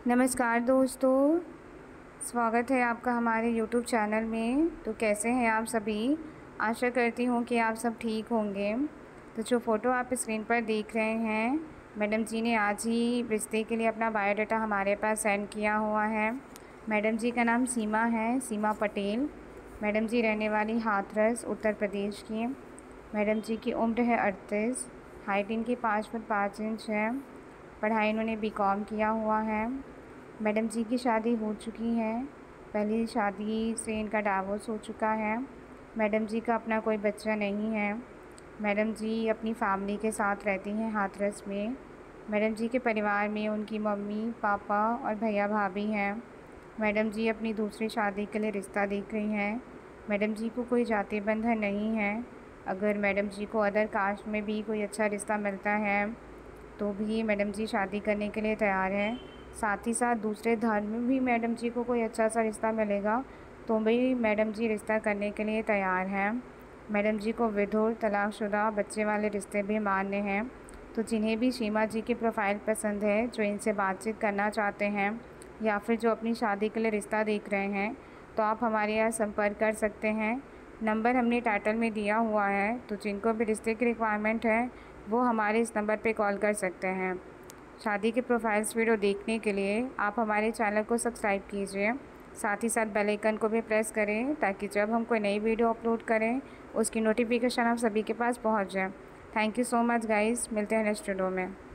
नमस्कार दोस्तों, स्वागत है आपका हमारे YouTube चैनल में। तो कैसे हैं आप सभी? आशा करती हूँ कि आप सब ठीक होंगे। तो जो फ़ोटो आप स्क्रीन पर देख रहे हैं, मैडम जी ने आज ही रिश्ते के लिए अपना बायोडाटा हमारे पास सेंड किया हुआ है। मैडम जी का नाम सीमा है, सीमा पटेल। मैडम जी रहने वाली हाथरस, उत्तर प्रदेश की। मैडम जी की उम्र है 38, हाइट इनकी 5 फुट 5 इंच है। पढ़ाई इन्होंने बीकॉम किया हुआ है। मैडम जी की शादी हो चुकी है, पहली शादी से इनका डाइवोर्स हो चुका है। मैडम जी का अपना कोई बच्चा नहीं है। मैडम जी अपनी फैमिली के साथ रहती हैं हाथरस में। मैडम जी के परिवार में उनकी मम्मी, पापा और भैया भाभी हैं। मैडम जी अपनी दूसरी शादी के लिए रिश्ता देख रही हैं। मैडम जी को कोई जाति बंधन नहीं है। अगर मैडम जी को अदर कास्ट में भी कोई अच्छा रिश्ता मिलता है तो भी मैडम जी शादी करने के लिए तैयार हैं। साथ ही साथ दूसरे धर्म में भी मैडम जी को कोई अच्छा सा रिश्ता मिलेगा तो भी मैडम जी रिश्ता करने के लिए तैयार हैं। मैडम जी को विधुर, तलाकशुदा, बच्चे वाले रिश्ते भी मान्य हैं। तो जिन्हें भी सीमा जी की प्रोफाइल पसंद है, जो इनसे बातचीत करना चाहते हैं या फिर जो अपनी शादी के लिए रिश्ता देख रहे हैं, तो आप हमारे यहाँ संपर्क कर सकते हैं। नंबर हमने टाइटल में दिया हुआ है, तो जिनको भी रिश्ते की रिक्वायरमेंट है वो हमारे इस नंबर पे कॉल कर सकते हैं। शादी के प्रोफाइल्स वीडियो देखने के लिए आप हमारे चैनल को सब्सक्राइब कीजिए। साथ ही साथ बेल आइकन को भी प्रेस करें ताकि जब हम कोई नई वीडियो अपलोड करें उसकी नोटिफिकेशन आप सभी के पास पहुंच जाए। Thank you so much guys, मिलते हैं नेक्स्ट वीडियो में।